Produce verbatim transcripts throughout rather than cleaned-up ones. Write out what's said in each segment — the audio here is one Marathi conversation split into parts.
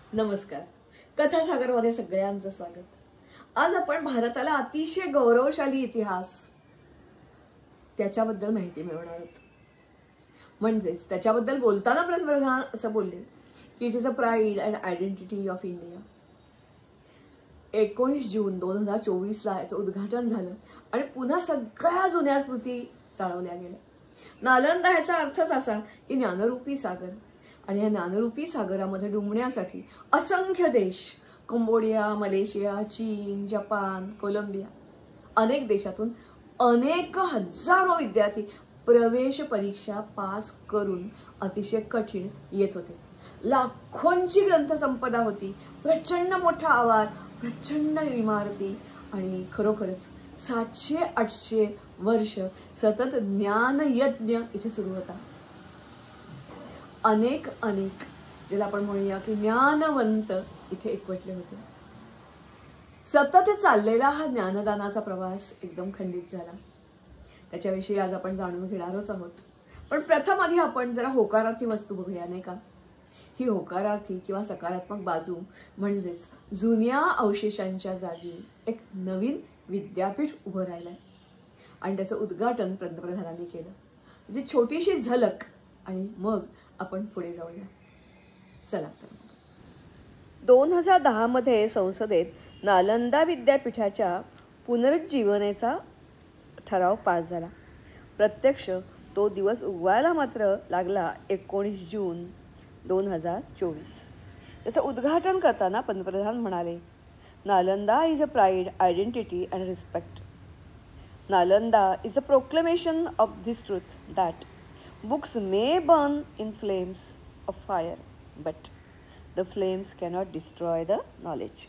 नमस्कार. कथासागरमध्ये सगळ्यांचं स्वागत. आज आपण भारताला अतिशय गौरवशाली इतिहास त्याच्याबद्दल माहिती मिळवणार आहोत. म्हणजेच त्याच्याबद्दल बोलताना पंतप्रधान असं बोलले की it is a pride and identity of India. एकोणीस जून दोन हजार चोवीस ला याचं उद्घाटन झालं आणि पुन्हा सगळ्या जुन्या स्मृती जाळवल्या गेल्या. नालंदा ह्याचा अर्थच असा की ज्ञानरूपी सागर, आणि या ज्ञानरूपी सागरामध्ये डुंबण्यासाठी असंख्य देश, कंबोडिया, मलेशिया, चीन, जपान, कोलंबिया, अनेक देशातून अनेक हजारो विद्यार्थी प्रवेश परीक्षा पास करून अतिशय कठीण येत होते. लाखोंची ग्रंथसंपदा होती, प्रचंड मोठा आवाज, प्रचंड इमारती आणि खरोखरच सातशे आठशे वर्ष सतत ज्ञान यज्ञ इथे सुरू होता. अनेक अनेक ज्याला आपण म्हणूया की ज्ञानवंत इथे एकवटले होते. सतत चाललेला हा ज्ञानदानाचा प्रवास एकदम खंडित झाला. त्याच्याविषयी आज आपण जाणून घेणारच आहोत. पण प्रथम आधी आपण जरा होकारार्थी वस्तू बघूया, नाही का? ही होकारार्थी किंवा सकारात्मक बाजू म्हणजेच जुन्या अवशेषांच्या जागी एक नवीन विद्यापीठ उभं राहिलंय आणि त्याचं उद्घाटन पंतप्रधानांनी केलं. म्हणजे छोटीशी झलक आणि मग आपण पुढे जाऊया. चला तर दोन हजार दहा मध्ये संसदेत नालंदा विद्यापीठाच्या पुनरुज्जीवनाचा ठराव पास झाला. प्रत्यक्ष तो दिवस उगवायला मात्र लागला एकोणीस जून दोन हजार चोवीस. त्याचं उद्घाटन करताना पंतप्रधान म्हणाले, Nalanda is a pride, identity and respect. Nalanda is a proclamation of this truth that books may burn in flames of fire, but the flames cannot destroy the knowledge.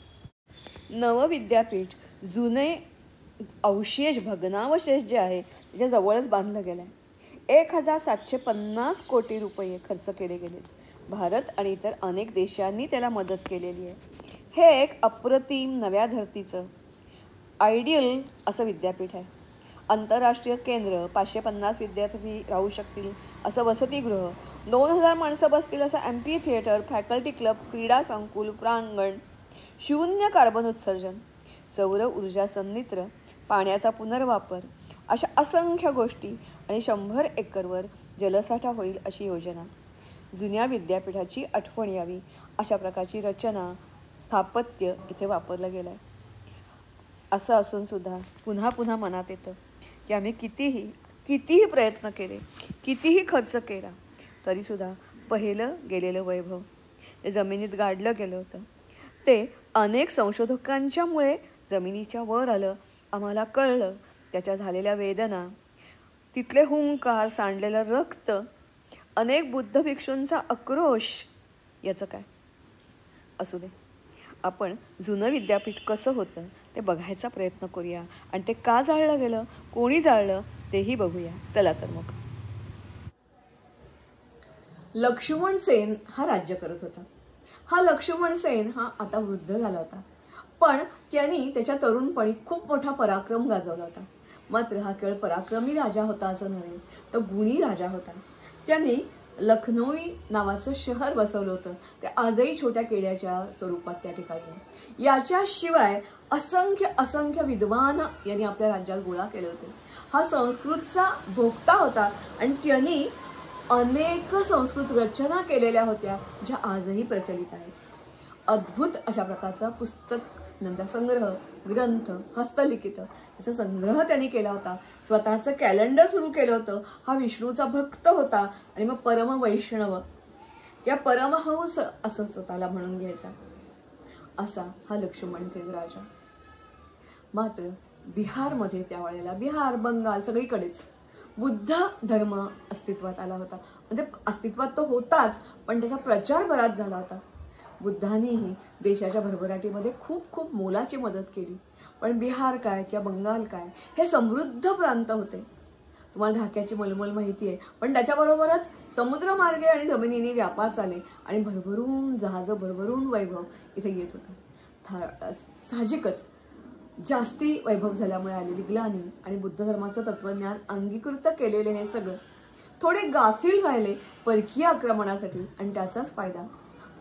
नव विद्यापीठ जुने अवशेष, भग्नावशेष जे आहे त्याच्या जवळच बांधलं गेलं आहे. एक हजार सातशे पन्नास कोटी रुपये खर्च केले गेलेत. भारत आणि इतर अनेक देशांनी त्याला मदत केलेली आहे. हे एक अप्रतिम नव्या धर्तीचं आयडियल असं विद्यापीठ आहे. आंतरराष्ट्रीय केंद्र, पाचशे पन्नास विद्यार्थी राहू शकतील असं वसतिगृह, दोन हजार माणसं बसतील असं एम्पी थिएटर, फॅकल्टी क्लब, क्रीडा संकुल, प्रांगण, शून्य कार्बन उत्सर्जन, सौर ऊर्जा सन्नित्र, पाण्याचा पुनर्वापर, अशा असंख्य गोष्टी आणि शंभर एकरवर जलसाठा होईल अशी योजना. जुन्या विद्यापीठाची आठवण यावी अशा प्रकारची रचना, स्थापत्य इथे वापरलं गेलं आहे. असं असून सुद्धा पुन्हा पुन्हा मनात येतं की आम्ही कितीही कितीही प्रयत्न केले, कितीही खर्च केला, तरीसुद्धा पहिलं गेलेलं वैभव ते जमिनीत गाडलं गेलं होतं. ते अनेक संशोधकांच्यामुळे जमिनीच्या वर आलं, आम्हाला कळलं. त्याच्या झालेल्या वेदना, तिथले हुंकार, सांडलेलं रक्त, अनेक बुद्ध भिक्षूंचा आक्रोश, याचं काय असू दे, आपण जुनं विद्यापीठ कसं होतं ते बघायचा प्रयत्न करूया आणि ते का जाळलं गेलं, कोणी जाळलं तेही बघूया. चला तर मग. लक्ष्मण सेन हा राज्य करत होता. हा लक्ष्मण सेन हा आता वृद्ध झाला होता, पण त्यांनी त्याच्या तरुणपणी खूप मोठा पराक्रम गाजवला होता. मात्र हा केवळ पराक्रमी राजा होता असं नव्हे, तर गुणी राजा होता. त्यांनी लखनौई नावाचं शहर बसवलं होतं. ते आजही छोट्या केड्याच्या स्वरूपात त्या ठिकाणी. याच्याशिवाय असंख्य असंख्य विद्वान यांनी आपल्या राज्यात गोळा केले होते. हा संस्कृतचा भोक्ता होता आणि त्यांनी अनेक संस्कृत रचना केलेल्या होत्या ज्या आजही प्रचलित आहेत. अद्भुत अशा प्रकारचा पुस्तक नंतर संग्रह, ग्रंथ, हस्तलिखित याचा संग्रह त्यांनी केला होता. स्वतःचं कॅलेंडर सुरू केलं होतं. हा विष्णूचा भक्त होता आणि मग परम वैष्णव या परमहंस असं स्वतःला म्हणून घ्यायचा. असा हा लक्ष्मण सेन राजा. मात्र बिहारमध्ये त्यावेळेला, बिहार, बंगाल सगळीकडेच बुद्ध धर्म अस्तित्वात आला होता. म्हणजे अस्तित्वात तो होताच, पण त्याचा प्रचार बराच झाला होता. बुद्धांनीही देशाच्या भरभराटीमध्ये खूप खूप मोलाची मदत केली. पण बिहार काय किंवा बंगाल काय, हे समृद्ध प्रांत होते. तुम्हाला ढाक्याची मलमल माहिती आहे, पण त्याच्याबरोबरच समुद्रमार्गे आणि जमिनीने व्यापार चाले आणि भरभरून जहाजं, भरभरून वैभव इथे येत होतं. साहजिकच जास्ती वैभव झाल्यामुळे आलेली ग्लानी आणि बुद्ध धर्माचं तत्वज्ञान अंगीकृत केलेले हे सगळं थोडे गाफील राहिले परकीय आक्रमणासाठी आणि त्याचाच फायदा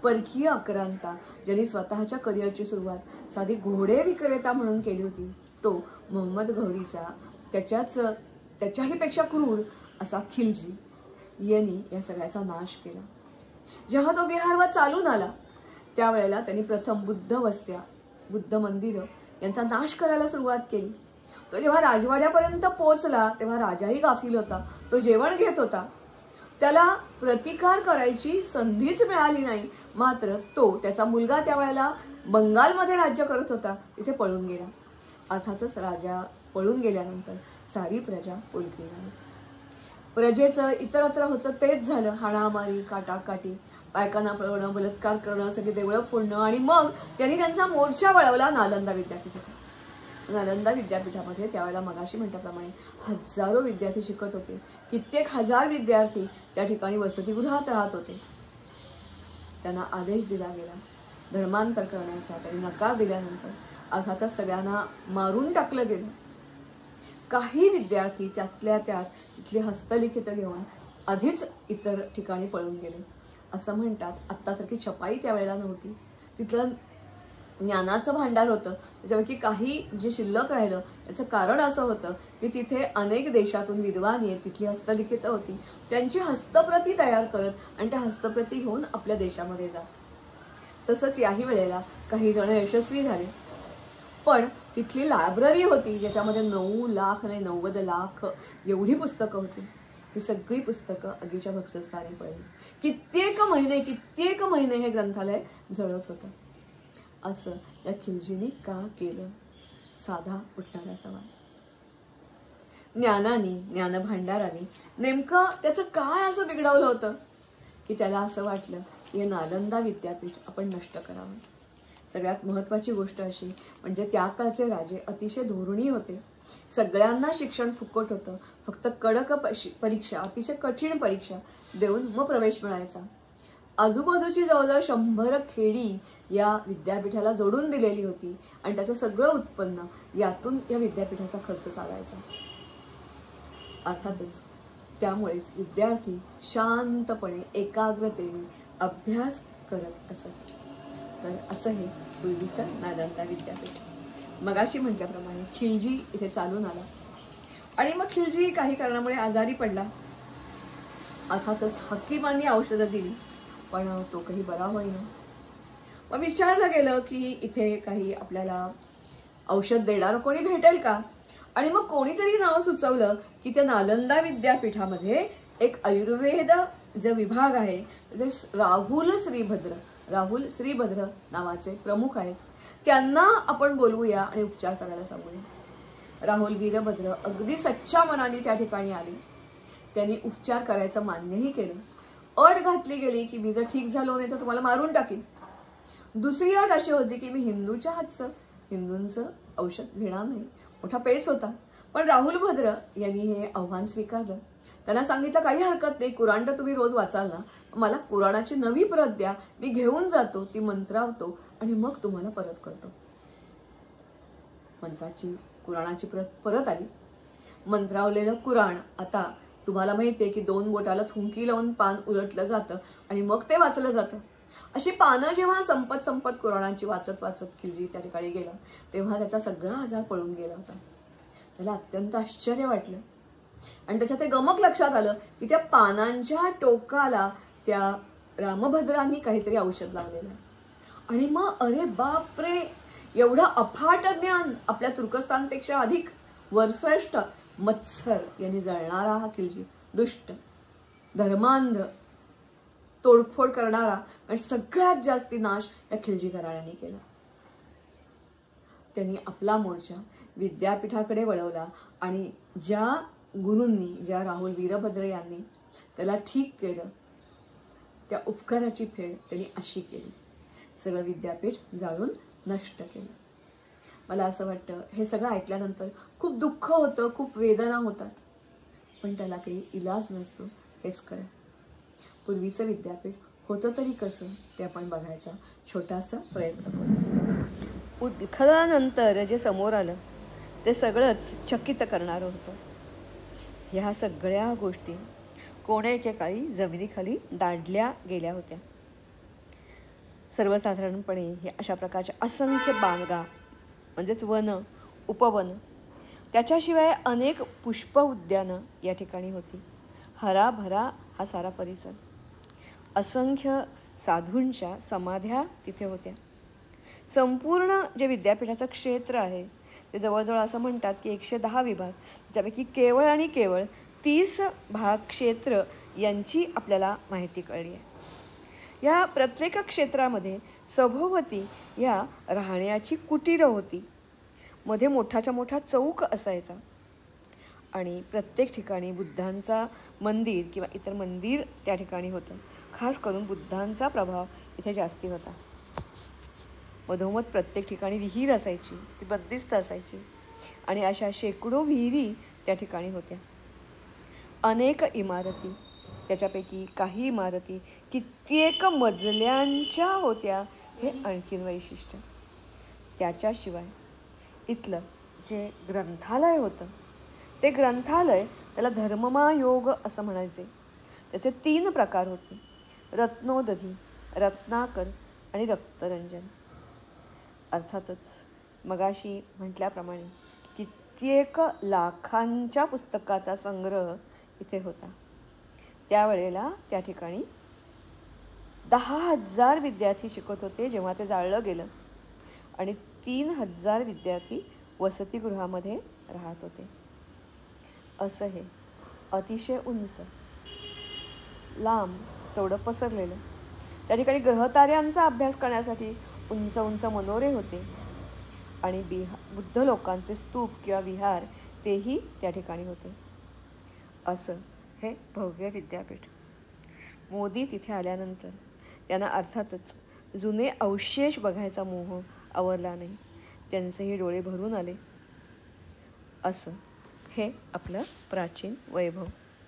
परकीय आक्रांता ज्यांनी स्वतःच्या करिअरची सुरुवात साधी घोडे विक्रेता म्हणून केली होती, तो मोहम्मद घौरीचा त्याच्याच त्याच्याही पेक्षा क्रूर असा खिलजी यांनी या सगळ्याचा नाश केला. जेव्हा तो बिहारवर चालून आला त्यावेळेला त्यांनी प्रथम बुद्ध वस्त्या, बुद्ध मंदिरं यांचा नाश करायला सुरुवात केली. तो जेव्हा राजवाड्यापर्यंत पोहोचला तेव्हा राजाही गाफील होता. तो जेवण घेत होता. त्याला प्रतिकार करायची संधीच मिळाली नाही. मात्र तो त्याचा मुलगा त्यावेळेला बंगालमध्ये राज्य करत होता, तिथे पळून गेला. अर्थातच राजा पळून गेल्यानंतर सारी प्रजा पोलकी झाली. प्रजेचं इतरत्र होतं तेच झालं. हाणामारी, काटाकाटी, बायकांना पळवणं, बलात्कार करणं, सगळी देवळं फोडणं. आणि मग त्यांनी त्यांचा मोर्चा वळवला नालंदा विद्यापीठात. नालंदा विद्यापीठामध्ये त्यावेळेला मगाशी म्हटल्याप्रमाणे हजारो विद्यार्थी शिकत होते. कित्येक हजार विद्यार्थी त्या ठिकाणी वसतिगृहात राहत होते. त्यांना आदेश दिला गेला धर्मांतर करण्याचा. त्यांनी नकार दिल्यानंतर अर्थातच सगळ्यांना मारून टाकलं गेलं. काही विद्यार्थी त्यातल्या त्यात इथली हस्तलिखित घेऊन आधीच इतर ठिकाणी पळून गेले. असं म्हणतात आत्तासारखी छपाई त्यावेळेला नव्हती. तिथलं ज्ञानाचं भांडार होतं. त्याच्यापैकी काही जे शिल्लक राहिलं याचं कारण असं होतं की तिथे अनेक देशातून विद्वान येत तिथली हस्तलिखित होती, त्यांची हस्तप्रती तयार करत आणि त्या हस्तप्रती घेऊन आपल्या देशामध्ये जात. तसंच याही वेळेला काही जण यशस्वी झाले. पण तिथली लायब्ररी होती ज्याच्यामध्ये नऊ लाख आणि नव्वद लाख एवढी पुस्तकं होती. ही सगळी पुस्तकं आगीच्या भक्षस्थानी पडली. कित्येक महिने कित्येक महिने हे ग्रंथालय जळत होतं. असं या खिलजीने का केलं? साधा उठणारा सवाल. ज्ञानाने, ज्ञानभांडाराने नेमकं त्याचं काय असं बिघडवलं होतं की त्याला असं वाटलं की हे नालंदा विद्यापीठ आपण नष्ट करावं. सगळ्यात महत्त्वाची गोष्ट अशी म्हणजे त्या काळचे राजे अतिशय धोरणी होते. सगळ्यांना शिक्षण फुकट होतं. फक्त कडक परीक्षा, अतिशय कठीण परीक्षा देऊन मग प्रवेश मिळायचा. आजूबाजूची जवळजवळ शंभर खेडी या विद्यापीठाला जोडून दिलेली होती आणि त्याचं सगळं उत्पन्न यातून या विद्यापीठाचा खर्च चालायचा. अर्थातच त्यामुळेच विद्यार्थी शांतपणे एकाग्रतेने अभ्यास करत असत. तर असं हे पूर्वीचं नालंदा विद्यापीठ. मगाशी म्हटल्याप्रमाणे खिलजी इथे चालून आला आणि मग खिलजी काही कारणामुळे आजारी पडला. अर्थातच हकीमांनी औषधं दिली पण तो काही बरा होईना. मग विचारलं गेलं की इथे काही आपल्याला औषध देणारं कोणी भेटेल का? आणि मग कोणीतरी नाव सुचवलं की त्या नालंदा विद्यापीठामध्ये एक आयुर्वेद जो विभाग आहे ते राहुल श्रीभद्र राहुल श्रीभद्र नावाचे प्रमुख आहेत. त्यांना आपण बोलवूया आणि उपचार करायला सांगूया. राहुल वीरभद्र अगदी सच्च्या मनाने त्या ठिकाणी आले. त्यांनी उपचार करायचं मान्यही केलं. अट घातली गेली की मी जर ठीक झालो नाही तर तुम्हाला मारून टाकीन. दुसरी अट अशी होती की मी हिंदूच्या हातचं हिंदूंचं औषध घेणार नाही. मोठा पेच होता. पण राहुल भद्र यांनी हे आव्हान स्वीकारलं. त्यांना सांगितलं काही हरकत नाही, कुराण तर तुम्ही रोज वाचाल ना, मला कुराणाची नवी प्रत द्या, मी घेऊन जातो, ती मंत्रावतो आणि मग तुम्हाला परत करतो. मंत्राची कुराणाची प्रत परत आली. मंत्रावलेलं कुराण आता तुम्हाला माहितीये की दोन बोटाला थुंकी लावून पान उलटलं जातं आणि मग ते वाचलं जातं. अशी पानं जेव्हा संपत संपत कुराणाची वाचत वाचत खिलजी त्या ठिकाणी गेला तेव्हा त्याचा सगळा आजार पळून गेला होता. त्याला अत्यंत आश्चर्य वाटलं आणि त्याच्या ते गमक लक्षात आलं की त्या पानांच्या टोकाला त्या रामभद्रांनी काहीतरी औषध लावलेलं आहे. आणि मग अरे बापरे, एवढं अफाट ज्ञान आपल्या तुर्कस्तानपेक्षा अधिक वरश्रेष्ठ मत्सर यांनी जळणारा हा खिलजी, दुष्ट, धर्मांध, तोडफोड करणारा आणि सगळ्यात जास्ती नाश या खिलजी घराण्याने केला. त्यांनी आपला मोर्चा विद्यापीठाकडे वळवला आणि ज्या गुरूंनी, ज्या राहुल वीरभद्र यांनी त्याला ठीक केलं त्या उपकाराची फेड त्यांनी अशी केली. सगळं विद्यापीठ जाळून नष्ट केलं. मला असं वाटतं हे सगळं ऐकल्यानंतर खूप दुःख होतं, खूप वेदना होतात, पण त्याला काही इलाज नसतो हेच खरं. पूर्वीचं विद्यापीठ होतं तरी कसं ते आपण बघायचा छोटासा प्रयत्न करू. उत्खननानंतर जे समोर आलं ते सगळंच चकित करणारं होतं. ह्या सगळ्या गोष्टी कोणे एकेकाळी जमिनीखाली दाढल्या गेल्या होत्या. सर्वसाधारणपणे हे अशा प्रकारच्या असंख्य बागा म्हणजेच वन, उपवन, त्याच्याशिवाय अनेक पुष्प उद्यानं या ठिकाणी होती. हराभरा हा सारा परिसर. असंख्य साधूंच्या समाध्या तिथे होत्या. संपूर्ण जे विद्यापीठाचं क्षेत्र आहे ते जवळजवळ असं म्हणतात की एकशे दहा विभाग, त्याच्यापैकी केवळ आणि केवळ तीस भाग क्षेत्र यांची आपल्याला माहिती कळली आहे. या प्रत्येक क्षेत्रामध्ये सभोवती या राहण्याची कुटीरं होती. मध्ये मोठाच्या मोठा चौक असायचा आणि प्रत्येक ठिकाणी बुद्धांचा मंदिर किंवा इतर मंदिर त्या ठिकाणी होतं. खास करून बुद्धांचा प्रभाव इथे जास्ती होता. मधोमध प्रत्येक ठिकाणी विहीर असायची, ती बंदिस्त असायची आणि अशा शेकडो विहिरी त्या ठिकाणी होत्या. अनेक इमारती, त्याच्यापैकी काही इमारती कित्येक मजल्यांच्या होत्या, हे आणखीन वैशिष्ट्य. त्याच्याशिवाय इथलं जे ग्रंथालय होतं ते ग्रंथालय त्याला धर्ममायोग असं म्हणायचे. त्याचे तीन प्रकार होते: रत्नोदधी, रत्नाकर आणि रक्तरंजन. अर्थातच मगाशी म्हटल्याप्रमाणे कित्येक लाखांच्या पुस्तकाचा संग्रह इथे होता. त्यावेळेला त्या ठिकाणी दहा हजार विद्यार्थी शिकत होते जेव्हा ते जाळलं गेलं आणि तीन हजार विद्यार्थी वसतिगृहामध्ये राहत होते. असं हे अतिशय उंच, लांब, चौडं पसरलेलं. त्या ठिकाणी ग्रहताऱ्यांचा अभ्यास करण्यासाठी उंच उंच मनोरे होते आणि बिहा बुद्ध लोकांचे स्तूप किंवा विहार तेही त्या ठिकाणी होते. असं हे भव्य विद्यापीठ. मोदी तिथे आल्यानंतर त्यांना अर्थातच जुने अवशेष बघायचा मोह आवरला नाही. त्यांचेही डोळे भरून आले. असं हे आपलं प्राचीन वैभव.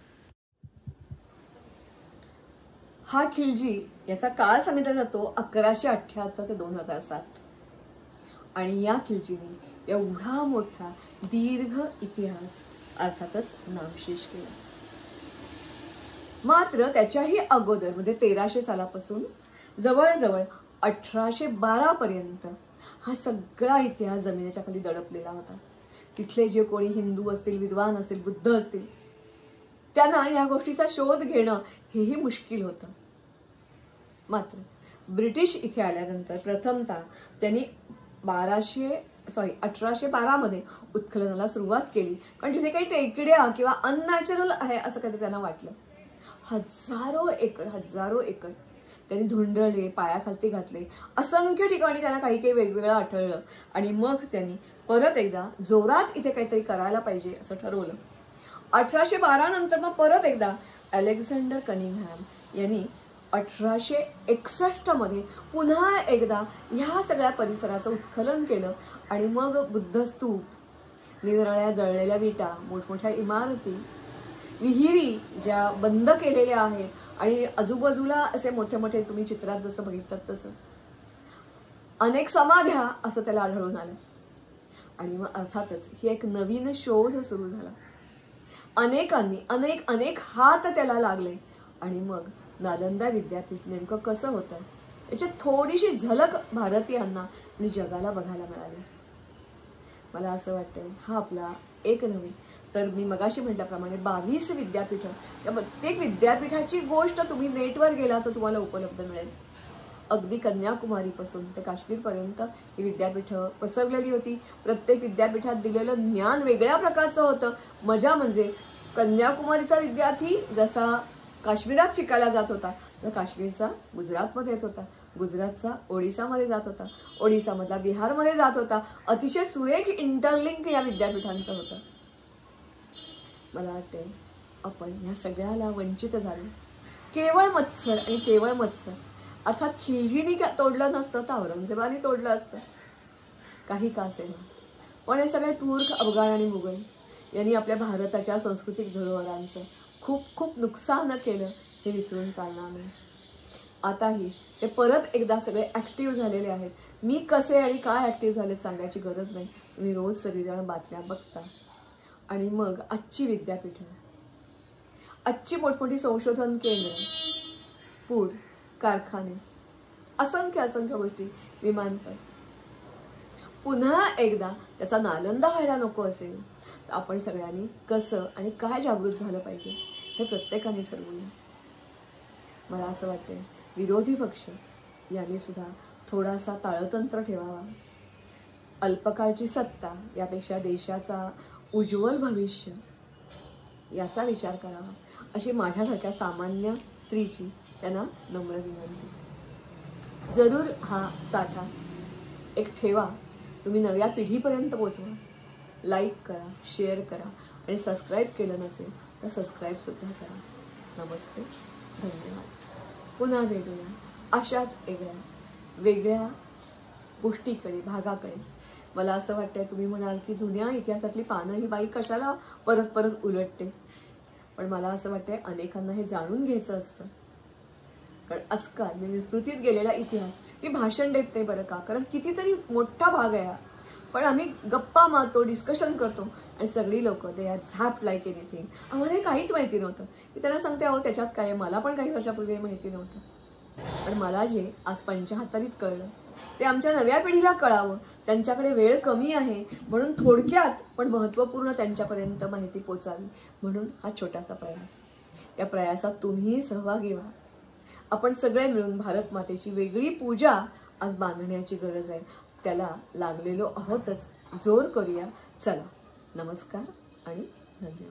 हा खिलजी याचा काळ सांगितला जातो अकराशे अठ्ठ्याहत्तर ते दोन हजार सात आणि या खिलजीने एवढा मोठा दीर्घ इतिहास अर्थातच नामशेष केला. मात्र त्याच्याही अगोदर म्हणजे तेराशे सालापासून जवळजवळ अठराशे बारा पर्यंत हा सगळा इतिहास जमिनीच्या खाली दडपलेला होता. तिथले जे कोणी हिंदू असतील, विद्वान असतील, बुद्ध असतील, त्यांना या गोष्टीचा शोध घेणं हेही मुश्किल होतं. मात्र ब्रिटिश इथे आल्यानंतर प्रथमतः त्यांनी बाराशे सॉरी अठराशे बारा मध्ये उत्खननाला सुरुवात केली. कारण तिथे काही टेकड्या किंवा अननॅचरल आहे असं कधी त्यांना वाटलं. हजारो एकर हजारो एकर त्यांनी धुंडळले, पायाखालती घातले. असंख्य ठिकाणी त्यांना काही काही वेगवेगळं आढळलं आणि मग त्यांनी परत एकदा जोरात इथे काहीतरी करायला पाहिजे असं ठरवलं. अठराशे बारा नंतर मग परत एकदा अलेक्झांडर कनिंगहॅम यांनी अठराशे एकसष्ट मध्ये पुन्हा एकदा ह्या सगळ्या परिसराचं उत्खनन केलं आणि मग बुद्ध स्तूप, निरनिराळ्या जळलेल्या विटा, मोठमोठ्या इमारती, विहिरी ज्या बंद केलेल्या आहेत आणि आजूबाजूला असे मोठे मोठे तुम्ही चित्रात जसं बघितलं तसं अनेक समाध्या असं त्याला आढळून आलं. आणि मग अर्थातच ही एक नवीन शोध सुरू झाला. अनेकांनी अनेक अनेक हात त्याला लागले आणि मग नालंदा विद्यापीठ नेमकं कसं होतं याची थोडीशी झलक भारतीयांना आणि जगाला बघायला मिळाली. मला असं वाटतंय हा आपला एक नव्हे तर मी मगाशी म्हटल्याप्रमाणे बावीस विद्यापीठं, त्या प्रत्येक विद्यापीठाची गोष्ट तुम्ही नेटवर गेला तर तुम्हाला उपलब्ध मिळेल. अगदी कन्याकुमारीपासून ते काश्मीरपर्यंत ही विद्यापीठं पसरलेली होती. प्रत्येक विद्यापीठात दिलेलं ज्ञान वेगळ्या प्रकारचं होतं. मजा म्हणजे कन्याकुमारीचा विद्यार्थी जसा काश्मीरात शिकायला जात होता तर काश्मीरचा गुजरातमध्ये येत होता, गुजरातचा ओडिसामध्ये जात होता, ओडिसामधला बिहारमध्ये जात होता. अतिशय सुरेख इंटरलिंक या विद्यापीठांचं होतं. मला वाटते आपण ह्या सगळ्याला वंचित झालो. केवळ मत्सर आणि केवळ मत्सर अर्थात खिलजीनी तोडलं नसतं तर औरंगजेबाने तोडलं असतं. काही का असेल पण हे सगळे तुर्क, अफगाण आणि मुघल यांनी आपल्या भारताच्या सांस्कृतिक धरोहरांचं खूप खूप नुकसान केलं हे विसरून चालणार नाही. आताही ते परत एकदा सगळे ऍक्टिव्ह झालेले आहेत. मी कसे आणि काय ऍक्टिव्ह झाले सांगायची गरज नाही. तुम्ही रोज सगळीजण बातम्या बघता. आणि मग आजची विद्यापीठं, आजची मोठमोठी संशोधन केंद्र, पूर, कारखाने असंख्य असंख्य गोष्टी मी मानतोय. पुन्हा एकदा त्याचा नालंदा व्हायला नको असेल तर आपण सगळ्यांनी कसं आणि काय जागृत झालं पाहिजे हे प्रत्येकाने ठरवूया. मला असं वाटतंय विरोधी पक्ष यांनी सुद्धा थोडासा ताळतंत्र ठेवावा. अल्पकाळची सत्ता यापेक्षा देशाचा उज्ज्वल भविष्य याचा विचार करावा अशी माझ्यासारख्या सामान्य स्त्रीची त्यांना नम्र विनंती. जरूर हा साठा एक ठेवा, तुम्ही नव्या पिढीपर्यंत पोहोचवा. लाईक करा, शेअर करा आणि सबस्क्राईब केलं नसेल तर सबस्क्राईब सुद्धा करा. नमस्ते, धन्यवाद. पुन्हा भेटूया अशाच वेगळ्या वेगळ्या गोष्टीकडे, भागाकडे. मला असं वाटतंय तुम्ही म्हणाल की जुन्या इतिहासातली पानं ही बाई कशाला परत परत उलटते, पण मला असं वाटतंय अनेकांना हे जाणून घ्यायचं असतं. कारण आजकाल मी विस्मृतीत गेलेला इतिहास मी भाषण देत नाही बरं का, कारण कितीतरी मोठा भाग आहे, पण आम्ही गप्पा मारतो, डिस्कशन करतो आणि सगळी लोक they are zapped like anything. आम्हाला काहीच माहिती नव्हतं. मी त्यांना सांगते अहो त्याच्यात काय, मला पण काही वर्षापूर्वी माहिती नव्हतं. पण मला जे आज पंचाहत्तरीत कळलं ते आमच्या नव्या पिढीला कळावं. त्यांच्याकडे वेळ कमी आहे म्हणून थोडक्यात पण महत्त्वपूर्ण त्यांच्यापर्यंत माहिती पोचावी म्हणून हा छोटासा प्रयास. या प्रयासात तुम्हीही सहभागी व्हा. आपण सगळे मिळून भारत मातेची वेगळी पूजा आज बांधण्याची गरज आहे. त्याला लागलेलो आहोतच. जोर करूया. चला, नमस्कार आणि धन्यवाद.